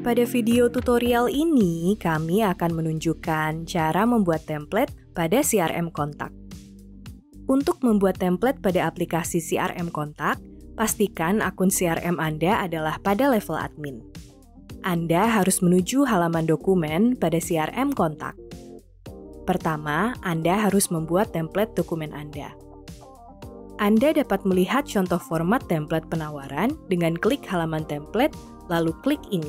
Pada video tutorial ini, kami akan menunjukkan cara membuat template pada CRM kontak. Untuk membuat template pada aplikasi CRM kontak, pastikan akun CRM Anda adalah pada level admin. Anda harus menuju halaman dokumen pada CRM kontak. Pertama, Anda harus membuat template dokumen Anda. Anda dapat melihat contoh format template penawaran dengan klik halaman template, lalu klik ini.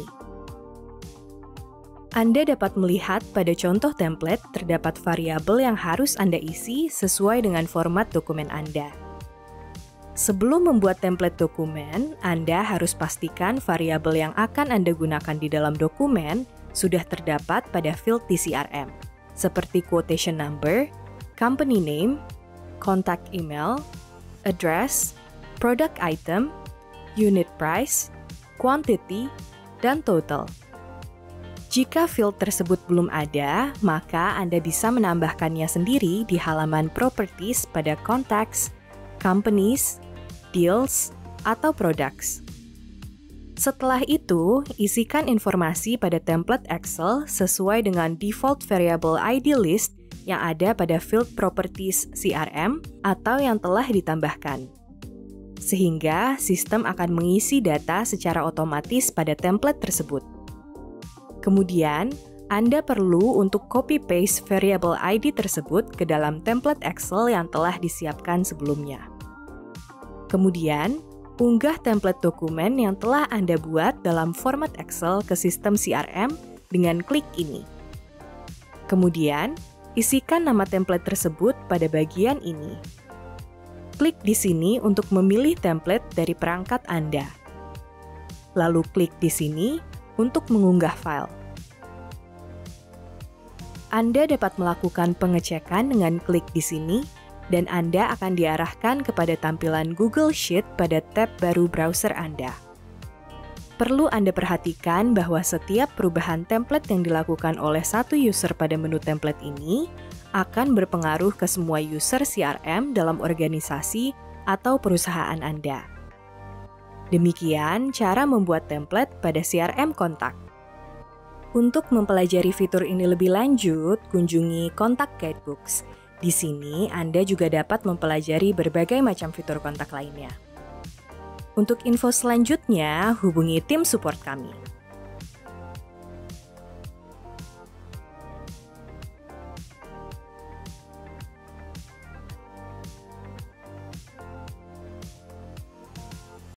Anda dapat melihat pada contoh template terdapat variabel yang harus Anda isi sesuai dengan format dokumen Anda. Sebelum membuat template dokumen, Anda harus pastikan variabel yang akan Anda gunakan di dalam dokumen sudah terdapat pada field di CRM, seperti quotation number, company name, contact email, address, product item, unit price, quantity, dan total. Jika field tersebut belum ada, maka Anda bisa menambahkannya sendiri di halaman properties pada contacts, companies, deals, atau products. Setelah itu, isikan informasi pada template Excel sesuai dengan default variable ID list yang ada pada field properties CRM atau yang telah ditambahkan. Sehingga sistem akan mengisi data secara otomatis pada template tersebut. Kemudian, Anda perlu untuk copy-paste variable ID tersebut ke dalam template Excel yang telah disiapkan sebelumnya. Kemudian, unggah template dokumen yang telah Anda buat dalam format Excel ke sistem CRM dengan klik ini. Kemudian, isikan nama template tersebut pada bagian ini. Klik di sini untuk memilih template dari perangkat Anda. Lalu klik di sini untuk mengunggah file. Anda dapat melakukan pengecekan dengan klik di sini, dan Anda akan diarahkan kepada tampilan Google Sheet pada tab baru browser Anda. Perlu Anda perhatikan bahwa setiap perubahan template yang dilakukan oleh satu user pada menu template ini akan berpengaruh ke semua user CRM dalam organisasi atau perusahaan Anda. Demikian cara membuat template pada CRM kontak. Untuk mempelajari fitur ini lebih lanjut, kunjungi Kontak Guidebooks. Di sini, Anda juga dapat mempelajari berbagai macam fitur kontak lainnya. Untuk info selanjutnya, hubungi tim support kami.